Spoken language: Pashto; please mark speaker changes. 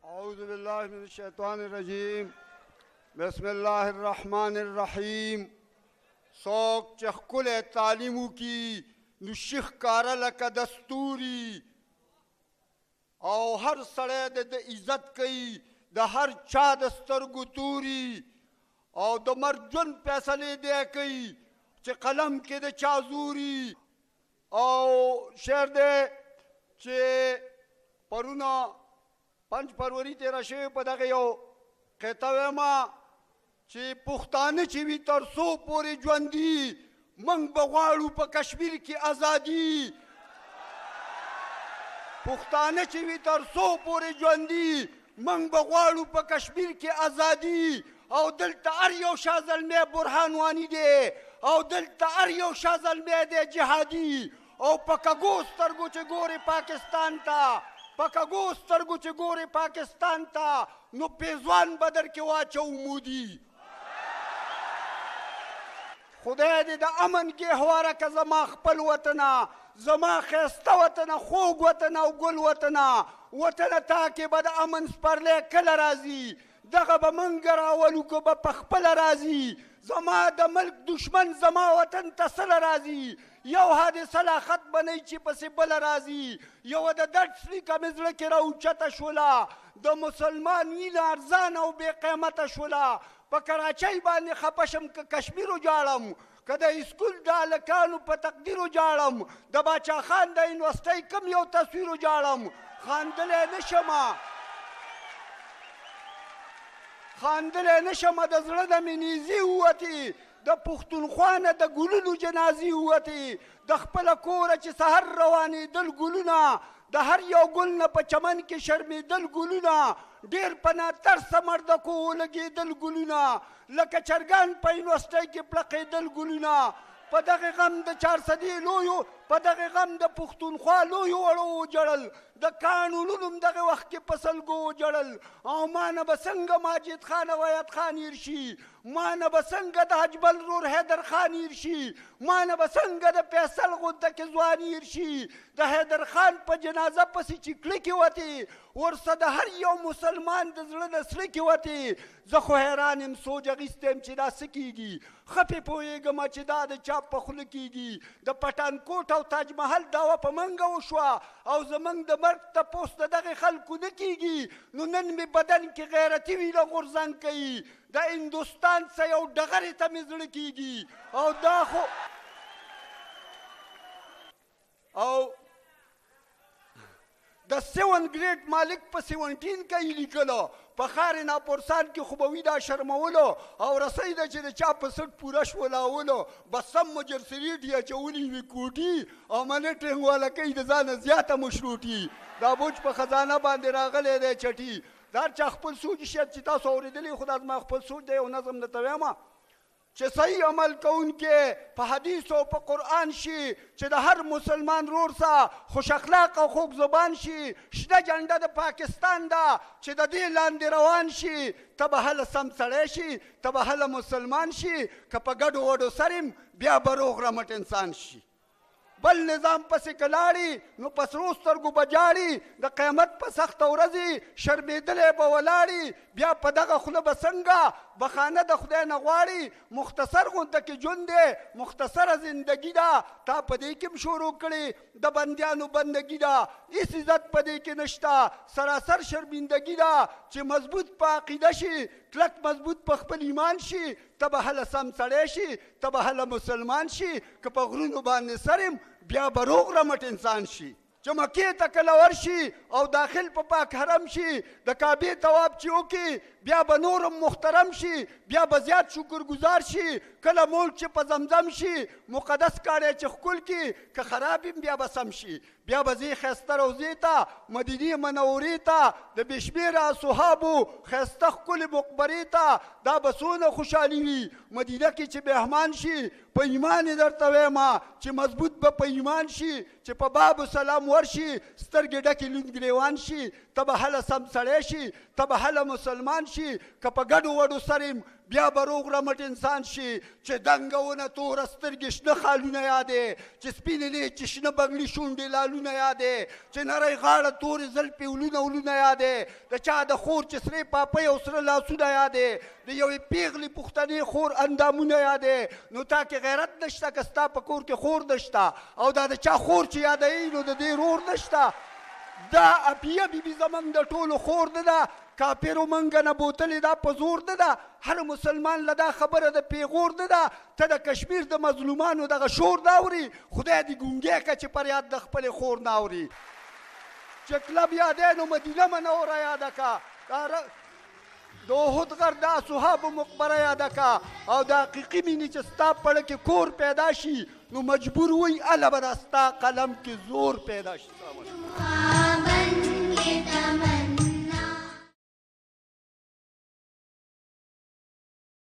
Speaker 1: اعوذ باللہ من الشیطان الرجیم بسم اللہ الرحمن الرحیم څوک چې ښکلی تعلیم وکړي نو شي ښکاره لکه دستوري او هر سړی د عزت کوي د هر چا د سترګو توري او د مرګ ژوند فیصلې دی کوي چې قلم کې د چا زوري او شعر دی چې پرونه 5 فروری تیره شوې په دغه یو قطعه ویمه چې پښتانه چې وي تر څو پورې ژوندي موږ به غواړو په کشمیر کې ازادي پښتانه چې وي تر څو پورې ژوندي موږ به غواړو په کشمیر کې ازادي او دلته هر یو شاه زلمی برهان وانی دی او دلته هر یو شاه زلمی دی جهادي او په کږو سترګو چې ګورې پاکستان ته په کږو سترګو چې ګورې پاکستان ته نو پیزوان به در کې واچو مودي خدای دې د امن کې هواره که زما خپل وطنه زما ښایسته وطنه خوږ وطنه او ګل وطنه وطنه تا کې به د امن سپرلی کله راځي دغه به موږ راولو که به په خپله راځي زما د ملک دشمن زما وطن ته سله راځي یو حادثه لا ختمه نه چې پسې بله راځي یوه د درد څلیکه مې زړه کې راوچته شوله د مسلمان وینه ارزانه او بې قیمته شوله په کراچۍ باندې خفه شم که کشمیر وجاړم که د اسکول د هلکانو په تقدیر وجاړم د باچا خان د یونیورسټۍ کم یو تصویر وجاړم خاندلی نشمه خاندلی نشمه د زړه د مې نیزې ووتې د پښتونخوا نه د ګلونو جنازې ووتې د خپله کوره چې سحر روانېدل ګلونه د هر یو ګل نه په چمن کې شرمېدل ګلونه ډېر په ناترسه مردکو ولګېدل ګلونه لکه چرګان په یونیورسټۍ کې پړقېدل ګلونه په دغه غم د چارسدې لویو په دغه غم د پښتونخوا لویو وړو وجړل د قانونونو هم دغه وخت کې په سلګو وجړل او ما نه به څنګه ماجد خان او ایت خان هېر شي ما نه به څنګه د حجبل رور حیدر خان هېر شي ما نه به څنګه د فیصل غوته کې ځوان هېر شي د حیدر خان په جنازه پسې چې کړکې وتې ورسه د هر یو مسلمان د زړه د سړکې وتې زه خو حیران یم سوچ اخیستی یم چې دا څه کېږي ښه پې پوهېږم چې دا د چا په خوله کېږي د پټانکوټ او تاج محل دعوه په منګه وشوه او زموږ د مرګ تپوس د دغې خلکو نه کېږي نو نن مې بدن کې غیرتي وینه غورځنګ کوي د هندوستان څه یو ډغرې ته مې زړه کېږي او دا خو او د 7 ګریډ مالک په 17 کې یې لیکله په ښار ناپورسان کې خو به وي دا شرمولو او رسۍ ده چې د چا په سټ پوره شولاولو بس سم مجرسریټ یې اچولي وي کوټي او منټرنګ والا کوي د ځانه زیاته مشروطي دا بوج په خزانه باندې راغلی دی چټي دا هر چا خپل سوچ شاید چې تاسو اورېدلی خو دا زما خپل سوچ دی یو نظم درته وایم چې صحیح عمل کوونکې په حدیث او په قرآن شي چې د هر مسلمان رور سره خوش اخلاق او خوږ زبان شي شنه جنډه د پاکستان ده چې د دې لاندې روان شي ته به هله سم سړی شي ته به هله مسلمان شي که په ګډو وډو سر بیا به روغ رمټ انسان شي بل نظام پسې که لاړي نو په سرو سترګو به جاړي د قیامت په سخته ورځې شرمېدلی به ولاړي بیا په دغه خوله به څنګه بخانه د خدای نه غواړي مختصر غونته کې ژوند دی مختصره زندګي ده تا په دې کې هم شروع کړې د بندیانو بندګي ده هېڅ عزت په دې کې نشته سراسر شرمندګي ده چې مضبوط په عقیده شي کلک مضبوط په خپل ایمان شي ته به هله سم سړی شي ته به هله مسلمان شي که په غرونو باندې سر بیا به روغ رمټ انسان شي چې مکې ته کله ورشي او داخل په پاک حرم شي د کعبې طواف چې وکړي بیا به نورم محترم شي بیا به زیات شکرګزار شي کله ملک چې په زمزم شي مقدس کاڼی چې ښکل کړي که خراب یم بیا به سم شي بیا به ځې ښایسته روضې ته مدینې منورې ته د بې شمېره صحابو ښایسته ښکلې مقبرې ته دا به څونه خوشحالي وي مدینه کې چې بهمان شي په ایمان یې درته وایم چې مضبوط به په ایمان شي چې په باب سلام ورشي سترګې ډکې لوند ګریوان شي ته به هله سم سړی شي ته به هله مسلمان شي که په ګډو وډو سره بیا به روغ رمټ انسان شي چې دنګونه توره سترګې شنه خالونه یادې چې سپینې لیچې شنه بنګړي شونډې لالونه یادې چې نری غاړه تورې زلفې ولونه یادې د چا د خور چې سرې پاپۍ او سره لاسونه یادې د یوې پیغلې پښتنې خور اندامونه یادې نو تا کې غیرت نشته که ستا په کور کې خور نشته او دا د چا خور چې یادوي نو د دې رور نشته دا اپیه بیبي زمونږ د ټولو خور نه ده کافرو منګه نه بوتلې دا په زور نه ده هر مسلمان له دا خبره د پیغور نه ده ته د کشمیر د مظلومانو دغه شور نه اوري خدای دې ګونګی کړه چې پر یاد د خپلې خور نه اوري چې کلب یادی نو مدینه منوره یاده که د احد غر د اصحابو مقبره یاده که او د حقیقي مینې چې ستا پړه کې کور پیدا شي نو مجبور وی هله به د ستا قلم کې زور پیدا شي